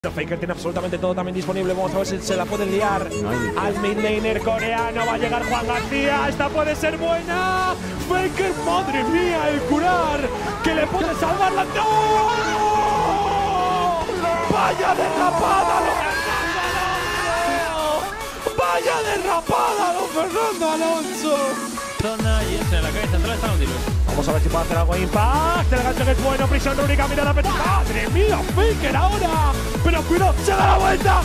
Faker tiene absolutamente todo también disponible. Vamos a ver si se la pueden liar al mid laner coreano. Va a llegar Juan García. Esta puede ser buena. Faker, madre mía, el curar que le puede salvar la. ¡No! ¡Vaya derrapada, don Fernando Alonso! ¡Vaya derrapada, don Fernando Alonso! Zona y en la cabeza atrás está Nautilus. Vamos a ver si puede hacer algo Impact. El gancho que es bueno. Prisión rúnica, mira la petita. ¡Madre mía, Faker ahora! Pero cuidado, se da la vuelta.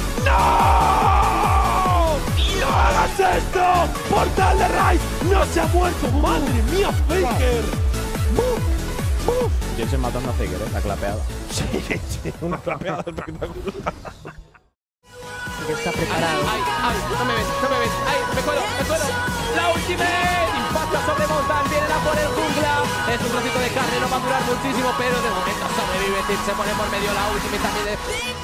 ¡No! ¡No hagas esto! ¡Portal de Raid! ¡No se ha muerto! ¡Madre mía, Faker! ¡Buf! ¡Buf! Jensen matando a Faker, la clapeada. Sí, una clapeada espectacular. Que está preparado. ¡Ay! ¡No me ves! ¡No me ves! ¡Ay! ¡Me cuelo! ¡La ultimate! Impacta sobre Montan, viene a por el jungla. Es un trocito de carne, no va a durar muchísimo, pero de momento sobrevive. Tip se pone por medio la ultimate también de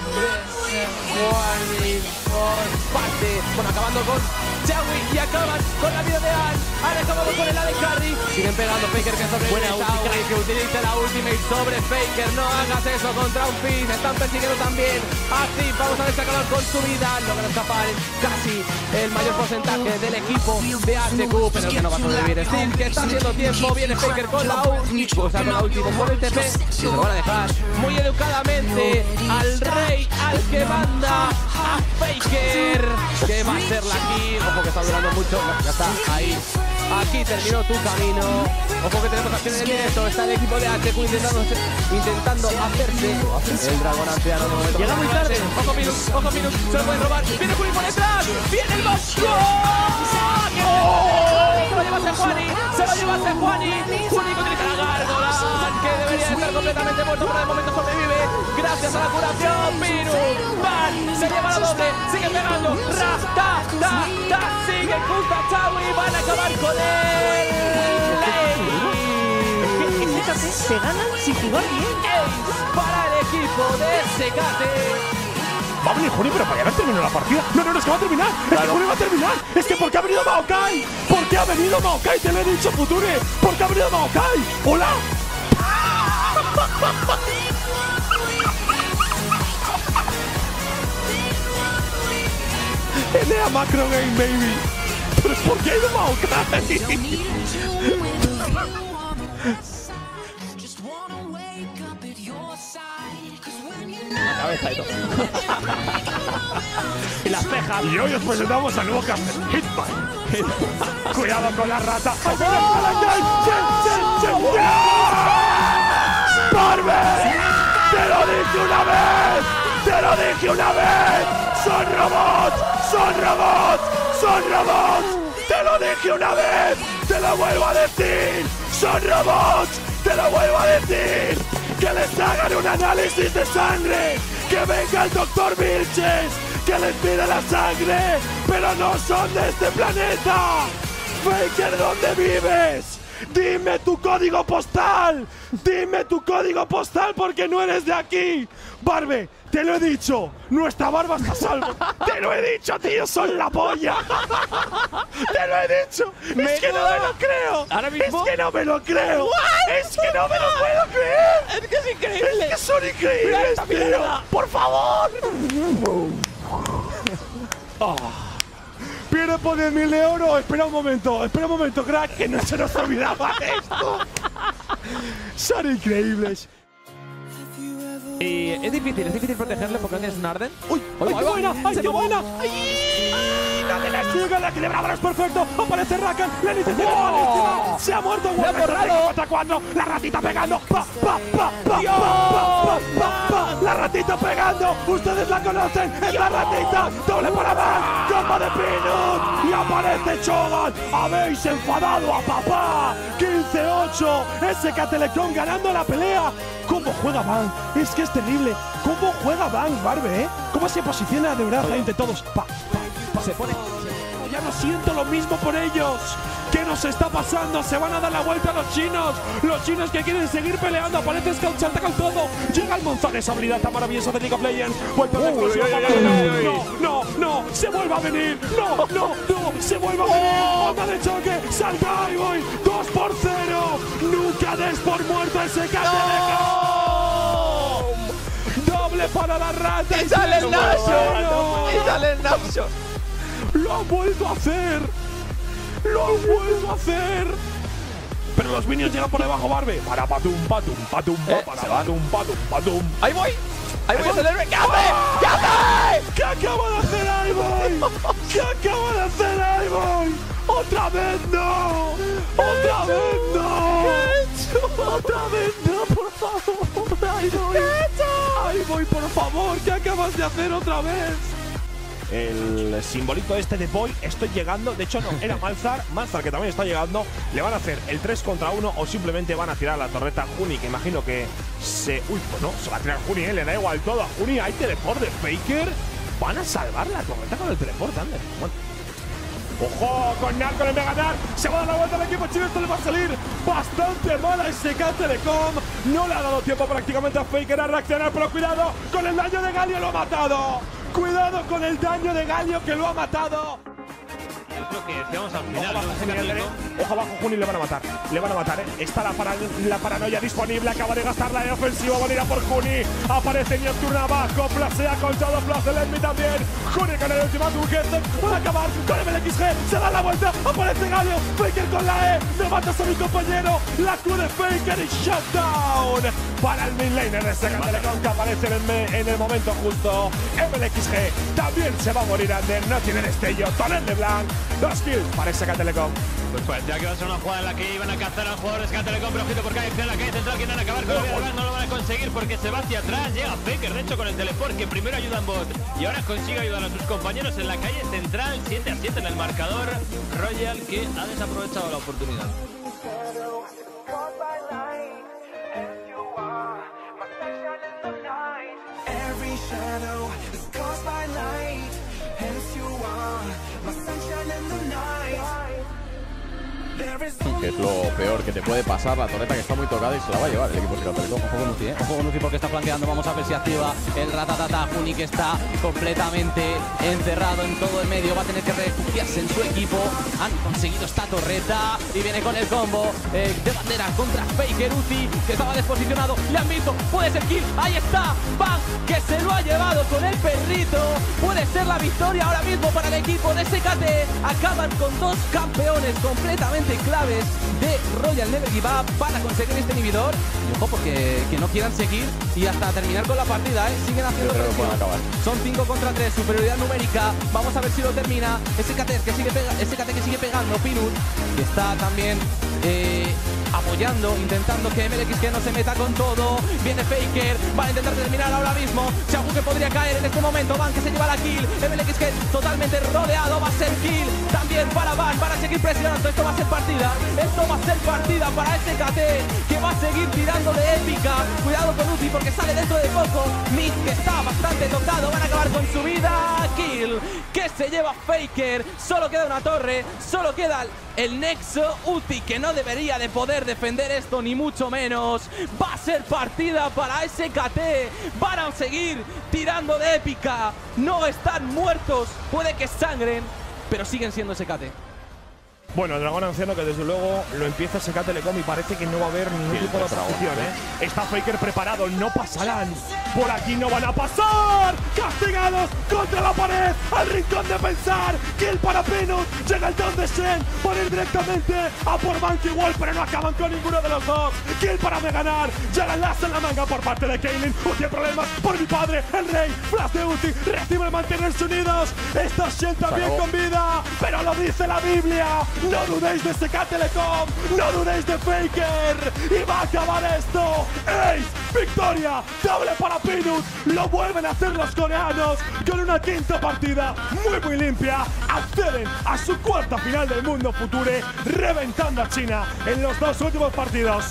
parte. Bueno, acabando con Chawi y acaban con la vida de Ann. Han acabado con el AD Carry. Siguen pegando Faker que sobrevive. Chawi que utiliza la ultimate sobre Faker. No hagas eso contra un Fizz. Están persiguiendo también a Tip. Vamos a ver si acaban con su vida. Logra escapar casi el mayor porcentaje del equipo de HQ, pero que no va a sobrevivir. Steel que está haciendo tiempo. Viene Faker con la ulti. Pues con la última por el TP. Y se lo van a dejar muy educadamente al rey, al que manda, a Faker. Que va a ser la kill. Ojo que está durando mucho. Ya está ahí. Aquí terminó tu camino. Ojo que tenemos acción en el directo. Está el equipo de HQ intentando hacerse el dragón anciano. De momento llega muy tarde. Ojo Minus, se lo pueden robar. Viene Juli por detrás. Viene el box. Se lo lleva Sejuani. Juli utiliza la gárgola, que debería estar completamente muerto, pero de momento sobrevive gracias a la curación. Minus, Van, se lleva la doble. Sigue pegando. Sigue junto a Chawi. Van a acabar con él. Fíjate, se ganan sin jugar bien. Para el equipo de SKT. Va a venir Juni, pero para haber terminado la partida. No, es que va a terminar. Es que Juni va a terminar. Es que porque ha venido Maokai. Porque ha venido Maokai. Te lo he dicho, Future. Porque ha venido Maokai. ¡Hola! Enea Macro Game, baby. Pero es porque ha ido Maokai. La cabeza y todo. Y las cejas. Y hoy os presentamos al nuevo Captain Hitman. Cuidado con la rata. ¡Barbie! ¡Te lo dije una vez! ¡Son robots! ¡Te lo dije una vez! ¡Te lo vuelvo a decir! ¡Son robots! ¡Te lo vuelvo a decir! ¡Que les hagan un análisis de sangre! ¡Que venga el doctor Vilches! ¡Que les pida la sangre! ¡Pero no son de este planeta! ¡Faker, ¿dónde vives? ¡Dime tu código postal! ¡Dime tu código postal porque no eres de aquí! ¡Barbie! ¡Te lo he dicho! ¡Nuestra barba está a salvo! ¡Te lo he dicho, tío! ¡Son la polla! ¡Te lo he dicho! ¡Es que no me lo creo! ¿Ahora mismo? ¡Es que no me lo creo! ¡Es que no me lo puedo creer! Es que es increíble. ¡Es que son increíbles, tío! ¡Por favor! Pierde por 10.000 de oro. Espera un momento, crack, que no se nos olvidaba esto. Son increíbles. Y es difícil protegerle porque no tienes un Arden. ¡Uy! ¡Ay, qué buena! ¡Ay, qué buena! ¡Ay! ¡La de la siga! ¡La equilibradora es perfecto! ¡Aparece Rakan! ¡La iniciativa es malísima! ¡Se ha muerto! ¡Contra 4! ¡La ratita pegando! ¡Pa! ¡La ratita pegando! ¡Ustedes la conocen! ¡Es la ratita! ¡Doble para Van! ¡Combo de Peanut! ¡Y aparece Chogan! ¡Habéis enfadado a papá! ¡15-8! SK Telecom ganando la pelea. ¿Cómo juega Van? Es que es terrible. ¿Cómo juega Van, Barbie, ¿Cómo se posiciona de verdad frente a todos? Se pone. Ya no siento lo mismo por ellos. ¿Qué nos está pasando? Se van a dar la vuelta a los chinos. Los chinos que quieren seguir peleando. Aparece Scout, salta con todo. Llega el Monzón, esa habilidad tan maravillosa de League of Legends. Vuelve a la explosión. No. Se vuelve a venir. No. Se vuelve a venir. Onda de choque. Salta y voy. 2-0. Nunca des por muerto ese Telecom. doble para la rata. ¡Y sale el Nashor! no. ¡Y sale el Nashor! ¡Lo han vuelto a hacer! ¡Lo han vuelto a hacer! Pero los minions llegan por debajo, Barbe. Para patum, patum, patum, para patum, patum, patum. ¡Ahí voy! ¡Ahí voy a hacer el... ¿Qué hace? ¿Qué hace? ¿Qué acaba de hacer Iboy? ¿Qué acaba de hacer Iboy? ¡Otra vez no! ¡Otra vez no! ¿Qué he hecho? ¡Otra vez no, por favor! ¡Iboy! ¿Qué he hecho? ¡Iboy, por favor! ¿Qué acabas de hacer otra vez? El simbolito este de Boy, estoy llegando. De hecho, no, era Malzar que también está llegando. Le van a hacer el 3 contra 1 o simplemente van a tirar la torreta Juni, que imagino que se… Uy, pues no, se va a tirar Juni, le da igual todo a Juni. Hay teleport de Faker. Van a salvar la torreta con el teleport, Ander. Bueno. ¡Ojo! Con Narco le va a ganar. Se va a dar la vuelta al equipo chino. Esto le va a salir bastante mal a SK Telecom. No le ha dado tiempo prácticamente a Faker a reaccionar, pero cuidado con el daño de Galio, lo ha matado. Cuidado con el daño de Galio, que lo ha matado. Yo creo que estamos al final. Ojo abajo, Juni, le van a matar. Le van a matar, Está la paranoia disponible. Acaba de gastar la ofensiva. Van a ir a por Juni. Aparece Nocturna abajo. Plasea con todo. Flash del Enemy también. Juni con el ultimátum. Van a acabar con el MLXG. Se da la vuelta. Aparece Galio. Faker con la E. Le matas a mi compañero. La Q de Faker y shutdown. Para el mid laner de SK Telecom, que aparece en el momento justo. MLXG también se va a morir, Ander. No tiene destello. Tonel de Blanc. 2 kills para SK Telecom. Pues parecía que iba a ser una jugada en la que iban a cazar al jugador de SK Telecom, pero ojito porque hay acción en la calle central. Quieren acabar con el Villarreal, no lo van a conseguir porque se va hacia atrás. Llega Faker, de hecho, con el teleport, que primero ayuda en bot y ahora consigue ayudar a sus compañeros en la calle central. 7-7 en el marcador. Royal, que ha desaprovechado la oportunidad. Que es lo peor que te puede pasar, la torreta que está muy tocada y se la va a llevar el equipo SK Telecom. Ojo con Uzi, ojo con Uzi porque está flanqueando. Vamos a ver si activa el ratatata. Juni, que está completamente encerrado en todo el medio, va a tener que refugiarse en su equipo. Han conseguido esta torreta y viene con el combo de bandera contra Faker. Uzi, que estaba desposicionado, le han visto, puede ser kill, ahí está, Bang, que se lo ha llevado con el perrito. Puede ser la victoria ahora mismo para el equipo de SKT. Acaban con 2 campeones completamente claves de Royal Never Give Up para conseguir este inhibidor. Y ojo, porque que no quieran seguir y hasta terminar con la partida, siguen haciendo presión. Son 5 contra 3, superioridad numérica. Vamos a ver si lo termina. SKT que sigue pegando. Pinut, que está también apoyando, intentando que MLXG no se meta con todo. Viene Faker, va a intentar terminar ahora mismo. Chagu, que podría caer en este momento. Van, que se lleva la kill. MLXG totalmente rodeado, va a ser kill también para Van, para seguir presionando. Esto va a ser partida, esto va a ser partida para SKT, que va a seguir tirando de épica. Cuidado con Uzi porque sale dentro de poco. Mid, que está bastante tocado, van a acabar con su vida. Kill que se lleva Faker. Solo queda una torre, solo queda el nexo. Uzi, que no debería de poder defender esto, ni mucho menos. Va a ser partida para SKT. Van a seguir tirando de épica. No están muertos, puede que sangren, pero siguen siendo SKT. Bueno, el dragón anciano, que desde luego lo empieza SK Telecom y parece que no va a haber ningún tipo de oposición, Está Faker preparado, no pasarán. Por aquí no van a pasar. Castigados contra la pared, al rincón de pensar. Kill para Pinut, llega el down de Shen para ir directamente a por Monkey Wall, pero no acaban con ninguno de los dos. Kill para Meganar, llega el lazo en la manga por parte de Kaylin. Uzi, problemas por mi padre, el rey. Flash de Uzi, recibe el mantenerse unidos. Está Shen también con vida, pero lo dice la Biblia. No dudéis de SK Telecom, no dudéis de Faker. Y va a acabar esto. Ace, victoria, doble para Pinut. Lo vuelven a hacer los coreanos con una quinta partida muy limpia. Acceden a su cuarta final del mundo Future, reventando a China en los 2 últimos partidos.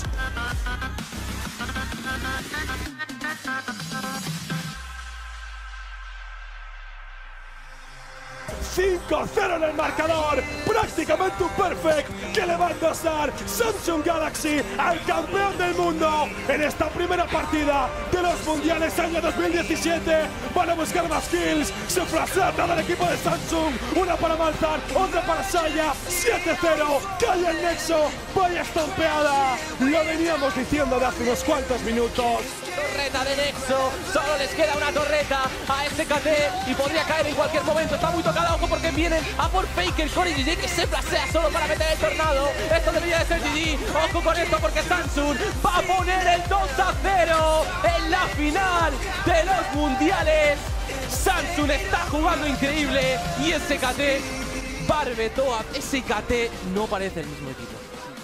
5-0 en el marcador, prácticamente un perfect que le va a endosar Samsung Galaxy al campeón del mundo en esta primera partida de los mundiales año 2017. Van a buscar más kills, se flashea todo el equipo de Samsung, una para Malzar, otra para Saya. 7-0, cae el nexo, vaya estampeada, lo veníamos diciendo de hace unos cuantos minutos. Torreta de Nexo, solo les queda una torreta a SKT y podría caer en cualquier momento. Está muy tocada, ojo, porque vienen a por Faker con el GG que se plasea solo para meter el tornado. Esto debería de ser GG. Ojo con esto porque Samsung va a poner el 2-0 en la final de los mundiales. Samsung está jugando increíble y SKT Barbetoa. SKT no parece el mismo equipo.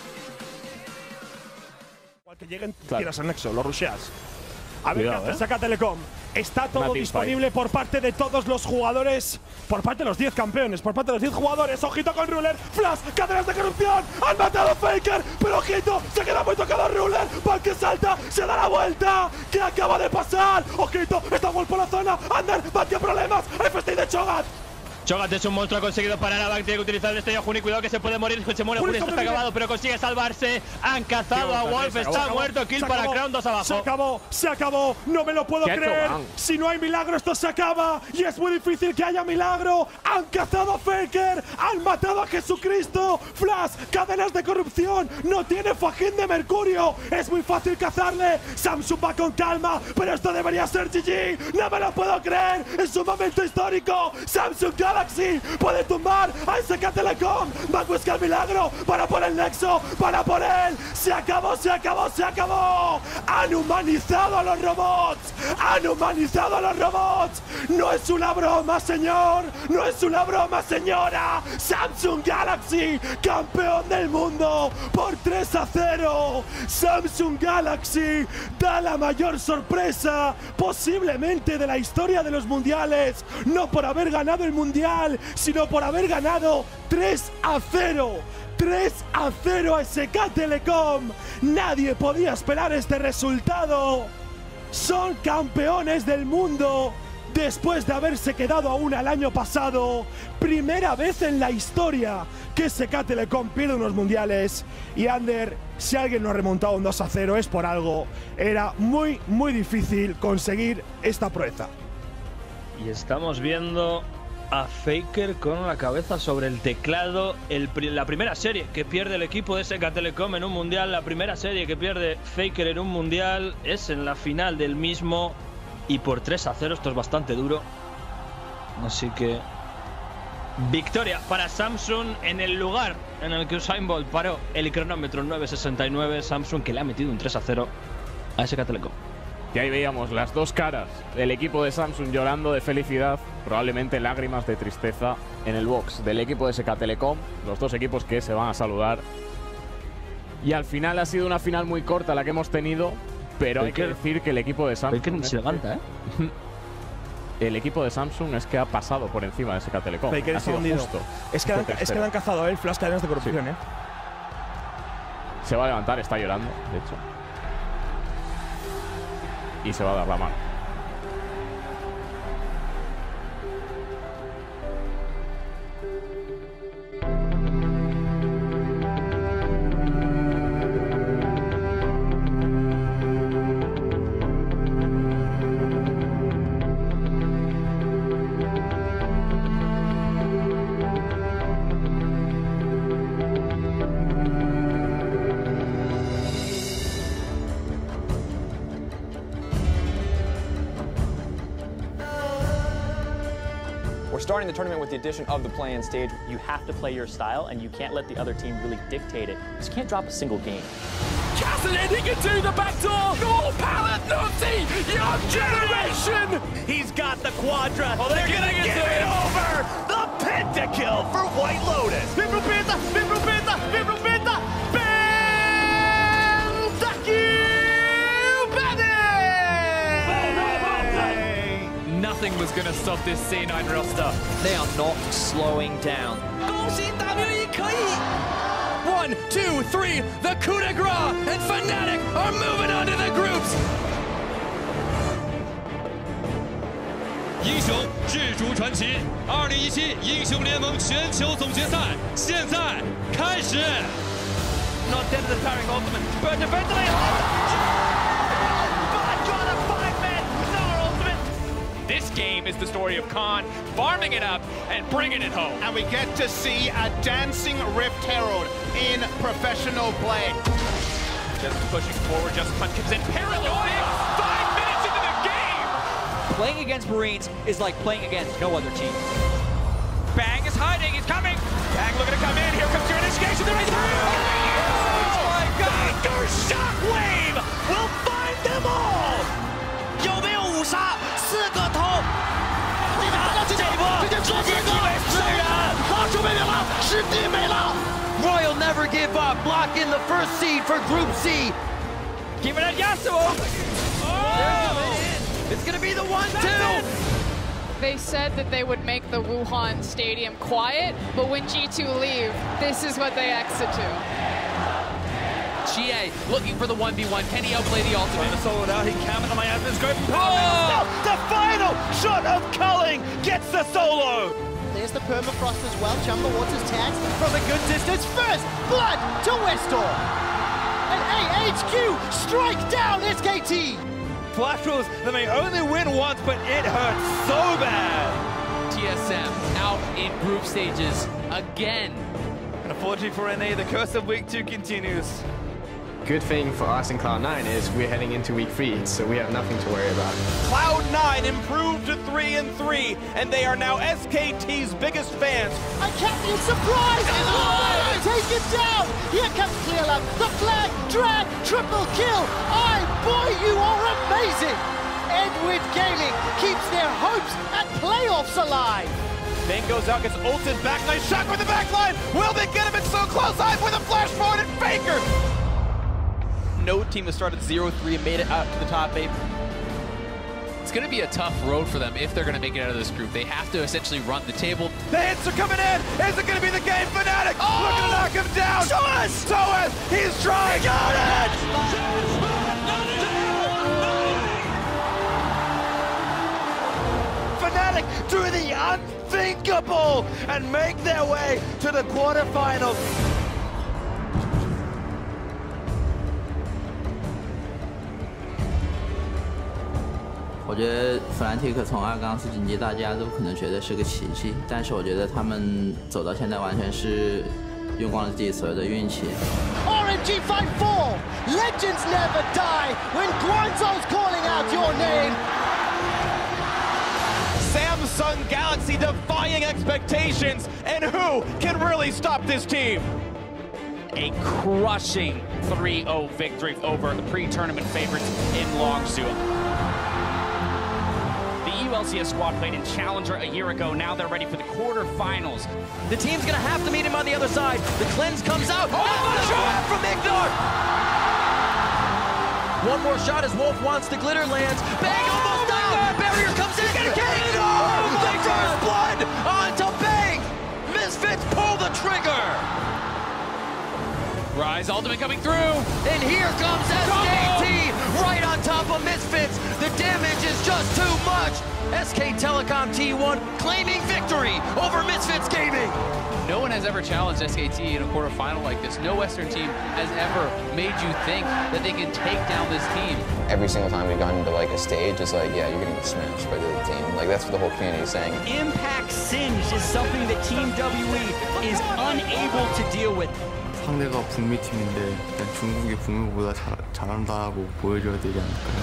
Igual que lleguen, tiras al Nexo, lo rusheas. A ver Cuidado, qué hace SK Telecom. Está todo disponible por parte de todos los jugadores, por parte de los 10 campeones, por parte de los 10 jugadores. Ojito con Ruler, Flash, cadenas de corrupción. Han matado a Faker, pero ojito, se queda muy tocado Ruler. Van que salta, se da la vuelta. ¿Qué acaba de pasar? Ojito, está Wolf por la zona. Ander, Van, qué problemas. FST de Cho'Gath. Cho'Gath es un monstruo, ha conseguido parar a Bank, tiene que utilizar el destello a Juni, cuidado que se puede morir, se muere Juni, está acabado, pero consigue salvarse. Han cazado a Wolf, está muerto, kill para Crown, 2 abajo. Se acabó, no me lo puedo creer. Si no hay milagro, esto se acaba. Y es muy difícil que haya milagro. Han cazado a Faker, han matado a Jesucristo. Flash, cadenas de corrupción, no tiene fajín de mercurio. Es muy fácil cazarle. Samsung va con calma, pero esto debería ser GG. No me lo puedo creer, es un momento histórico. Samsung Galaxy puede tumbar a SK Telecom. Va a buscar milagro para por el Nexo, para por él. Se acabó, se acabó, se acabó. Han humanizado a los robots. Han humanizado a los robots. No es una broma, señor. No es una broma, señora. Samsung Galaxy, campeón del mundo por 3-0. Samsung Galaxy da la mayor sorpresa posiblemente de la historia de los mundiales. No por haber ganado el mundial, sino por haber ganado 3-0. 3-0 a SK Telecom. Nadie podía esperar este resultado. Son campeones del mundo después de haberse quedado aún el año pasado. Primera vez en la historia que SK Telecom pierde unos mundiales. Y Ander, si alguien no ha remontado un 2-0 es por algo. Era muy, muy difícil conseguir esta proeza. Y estamos viendo a Faker con la cabeza sobre el teclado. La primera serie que pierde el equipo de SK Telecom en un mundial, la primera serie que pierde Faker en un mundial es en la final del mismo y por 3-0. Esto es bastante duro, así que victoria para Samsung en el lugar en el que Usain Bolt paró el cronómetro 9.69. Samsung que le ha metido un 3-0 a SK Telecom. Y ahí veíamos las dos caras del equipo de Samsung llorando de felicidad, probablemente lágrimas de tristeza en el box del equipo de SK Telecom, los dos equipos que se van a saludar. Y al final ha sido una final muy corta la que hemos tenido, pero hay que decir que el equipo de Samsung se levanta, ¿eh? El equipo de Samsung es que ha pasado por encima de SK Telecom. Ha sido justo. Es que le han cazado a él, Flash, cadenas de corrupción, sí. Se va a levantar, está llorando, de hecho. Y se va a dar la mano. We're starting the tournament with the addition of the play-in stage. You have to play your style, and you can't let the other team really dictate it. You just can't drop a single game. Cassidy, he can do the back door! No pallet, Nutty! Young generation! He's got the Quadra. Oh, they're gonna give it over! The pentakill for White Lotus! Vibrupita! Vibrupita! Vibrupita! Nothing was going to stop this C9 roster. They are not slowing down. 1, 2, 3, the coup de grace and Fnatic are moving on to the groups. 英雄志逐传奇2017英雄联盟全球总决赛现在开始。 Not dead to the towering ultimate, but defensively. This game is the story of Khan farming it up and bringing it home. And we get to see a dancing Rift Herald in professional play. Just pushing forward, just punch comes in. Paranoia! Playing against Marines is like playing against no other team. Bang is hiding, he's coming! Bang looking to come in, here comes your initiation, there is oh my God! Faker Shockwave will find them all! 有没有5杀4个头？这一波直接击败4人，拿出妹妹了，师弟没了。 Royal never give up, lock in the first seed for Group C. Keep it at Yasuo! Oh! It's gonna be the 1-2! They said that they would make the Wuhan Stadium quiet, but when G2 leave, this is what they exit to. GA looking for the 1v1. Can he outplay the ultimate? Trying to solo it out, he can with the miasma's great. Oh! The final shot of Culling gets the solo! There's the permafrost as well. Jumbo wants his tags from a good distance. First blood to Westor. And AHQ strike down SKT. Flash rules, they may only win once, but it hurts so bad. TSM out in group stages again. And unfortunately for NA, the curse of week 2 continues. Good thing for us in Cloud9 is we're heading into week 3, so we have nothing to worry about. Cloud9 improved to 3-3, and they are now SKT's biggest fans. And Captain Surprise! Oh, take it down! Here comes Clearlove, the flag, drag, triple kill! Boy, you are amazing! Edward Gaming keeps their hopes at playoffs alive! Bane goes out, gets ulted back, nice shot with the backline! Will they get him? It's so close! I've with a flash forward and Faker! No team has started 0-3 and made it out to the top 8. It's going to be a tough road for them if they're going to make it out of this group. They have to essentially run the table. The hits are coming in! Is it going to be the game? Fnatic looking to knock him down! Soaz! He's trying! He got it! Fnatic do the unthinkable and make their way to the quarterfinals. 我觉得 Fnatic 从2杠4晋级，大家都可能觉得是个奇迹，但是我觉得他们走到现在完全是用光了自己所有的运气。 RNG Fight 4! Legends never die when Guanzhou's calling out your name! Samsung Galaxy defying expectations, and who can really stop this team? A crushing 3-0 victory over the pre-tournament favorites in Longzhu. The ULCS squad played in Challenger a year ago. Now they're ready for the quarterfinals. The team's gonna have to meet him on the other side. The cleanse comes out. Oh, the shot from Ignor! One more shot as Wolf wants the glitter lands. Bang almost down! Barrier comes in. Ignor! The first blood onto Bang! Misfits pull the trigger! Rise ultimate coming through. And here comes SKT right on top of Misfits. The damage is just too much. SK Telecom T1 claiming victory over Misfits Gaming. No one has ever challenged SKT in a quarterfinal like this. No Western team has ever made you think that they can take down this team. Every single time we've gotten to like a stage, it's like, yeah, you're gonna get smashed by the other team. Like that's what the whole community is saying. Impact Singed is something that Team WE is unable to deal with. 상대가 북미 팀인데 일단 중국이 북미보다 잘한다고 보여줘야 되지 않을까.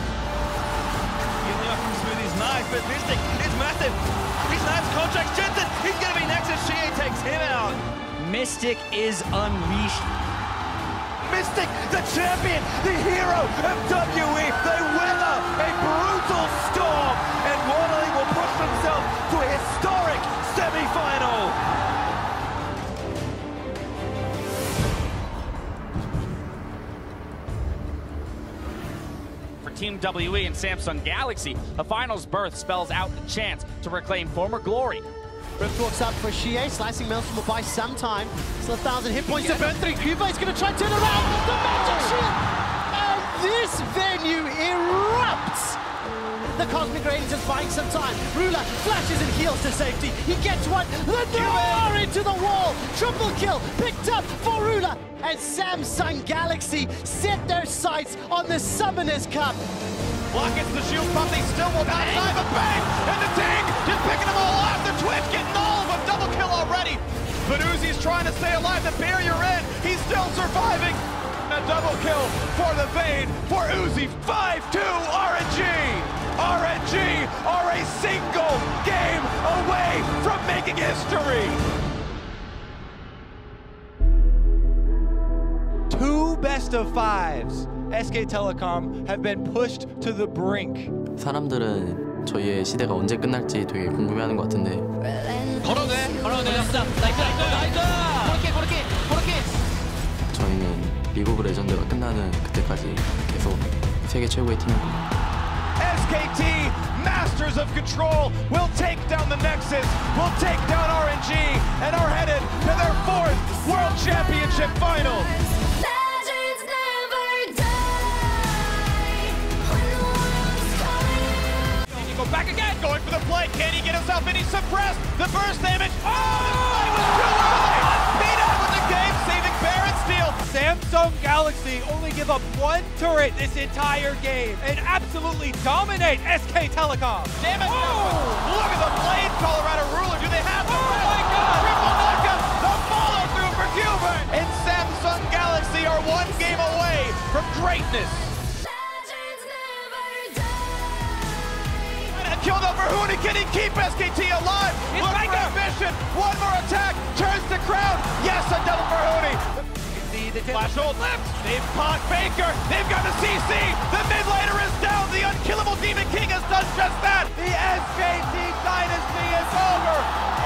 He's nice, but Mystic is massive. He's nice, contracts Jensen. He's gonna be next as Shea takes him out. Mystic is unleashed. Mystic, the champion, the hero of WE. They weather a brutal storm, and Waterly will push themselves to a historic semi-final. Team WE and Samsung Galaxy, a finals berth spells out the chance to reclaim former glory. Rift walks up for Shie, slicing Maelstrom will buy some time. Still 1,000 hit points to burn through. Cuba is going to try to turn around the magic shield! And this venue erupts! The Cosmic Radiance is buying some time. Rula flashes and heals to safety. He gets one. The Noir into the wall. Triple kill picked up for Rula. And Samsung Galaxy set their sights on the Summoners Cup. Block gets the shield pump. They still will not die, but bang! And the tank just picking them all off. The Twitch getting all of them. Double kill already. But Uzi's trying to stay alive. The barrier in. He's still surviving. A double kill for the Vayne for Uzi. 5-2 RNG. RNG are a single game away from making history. Two best of fives. SK Telecom have been pushed to the brink. 사람들은 저희의 시대가 언제 끝날지 되게 궁금해하는 것 같은데 걸어내 나이스 그렇게 저희는 리그 오브 레전드가 끝나는 그때까지 계속 세계 최고의 팀일 겁니다. SKT, masters of control, will take down the Nexus, will take down RNG, and are headed to their 4th World Championship final. Go back again, going for the play. Can he get himself in? He's suppressed. The burst damage. Oh, this play was too early. Peanut with the game-saving Baron steal. Samsung Galaxy only give up one turret this entire game and absolutely dominate SK Telecom. Damn it. Oh, look at the blade, Colorado Ruler. Do they have the my God. Triple knockout. The follow-through for Gilbert. And Samsung Galaxy are one game away from greatness. Killed over Huni. Can he keep SKT alive? Look for ambition. One more attack. Turns the crowd. Yes, a double for Huni. Flash hold left. They've caught Faker. They've got the CC. The mid laner is down. The unkillable Demon King has done just that. The SKT dynasty is over.